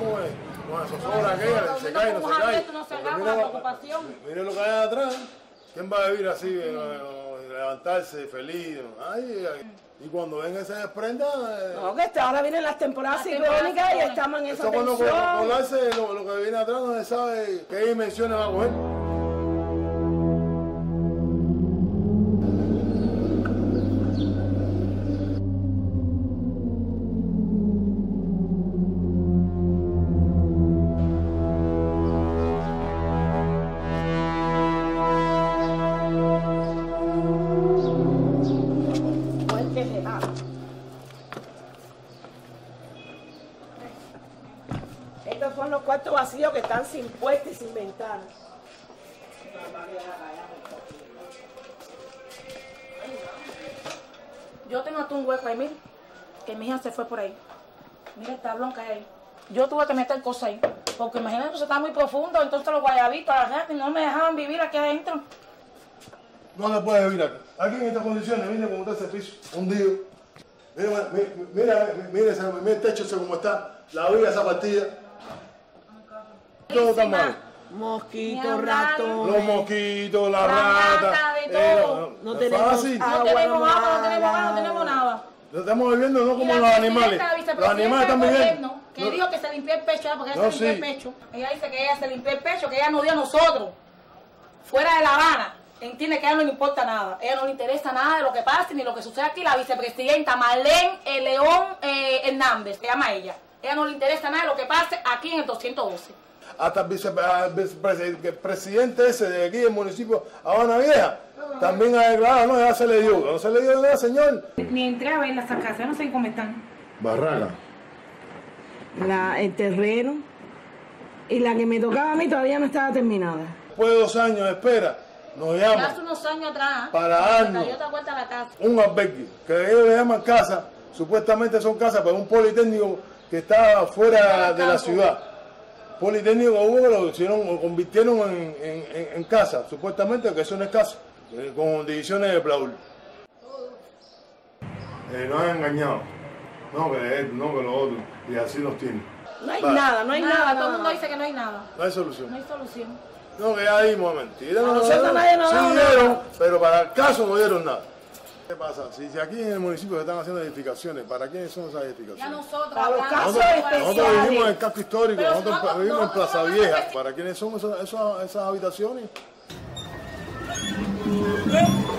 con la zozobra aquella, se cae, no se cae. Mire lo que hay atrás. ¿Quién va a vivir así, levantarse feliz? Ay, y cuando venga se desprenda... No, que ahora vienen las temporadas ciclónicas y estamos en esa tensión. Cuando colarse lo que viene atrás no se sabe qué dimensiones va a coger. Estos son los cuartos vacíos que están sin puertas y sin ventanas. Yo tengo hasta un hueco ahí, mira, que mi hija se fue por ahí. Mira el tablón que hay ahí. Yo tuve que meter cosas ahí, porque imagínate que eso está muy profundo, entonces los guayabitos, la gente no me dejaban vivir aquí adentro. No se puede vivir aquí. Aquí en estas condiciones, mire cómo está ese piso, hundido. Mira el techo ese como está, la vía esa partida. Todo está mal. Mosquitos, ratón. Los mosquitos, la rata. De todo. No tenemos agua, no tenemos agua, no tenemos nada. Estamos viviendo no como los animales. Los animales están viviendo. Que dijo que se limpió el pecho, porque ella se limpió el pecho. Ella dice que ella se limpió el pecho, que ella nos dio a nosotros. Fuera de La Habana. Entiende que a ella no le importa nada. A ella no le interesa nada de lo que pase ni lo que sucede aquí. La vicepresidenta Marlene León Hernández, se llama ella. A ella no le interesa nada de lo que pase aquí en el 212. Hasta el presidente ese de aquí del municipio Habana Vieja también ha declarado, no, ya se le dio, no se le dio nada, señor. Ni entré a ver las casas, no sé cómo están. Barraca. El terreno y la que me tocaba a mí todavía no estaba terminada. Después de 2 años de espera, nos llaman. Hace unos años atrás, para darnos un albergue, que ellos le llaman casa, supuestamente son casas, pero un politécnico que está fuera de la ciudad. Politécnico hubo que lo convirtieron en casa, supuestamente que eso no es casa, con divisiones de plaul. Nos han engañado, no que esto, no que lo otro, y así nos tienen. No hay nada, no hay nada, todo el mundo dice que no hay nada. No hay solución. No hay solución. No, que ya dimos mentira. Nosotros nadie nos da nada. Pero para el caso no dieron nada. ¿Qué pasa? Si aquí en el municipio se están haciendo edificaciones, ¿para quiénes son esas edificaciones? Ya nosotros nosotros vivimos en el casco histórico, nosotros vivimos en Plaza Vieja. ¿Para quiénes son esas habitaciones?